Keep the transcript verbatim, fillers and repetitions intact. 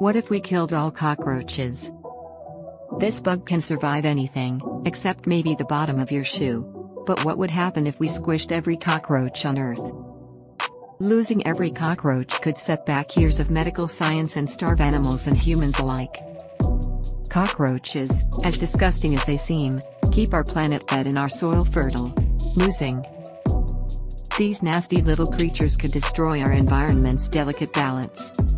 What if we killed all cockroaches? This bug can survive anything, except maybe the bottom of your shoe. But what would happen if we squished every cockroach on Earth? Losing every cockroach could set back years of medical science and starve animals and humans alike. Cockroaches, as disgusting as they seem, keep our planet fed and our soil fertile. Losing these nasty little creatures could destroy our environment's delicate balance.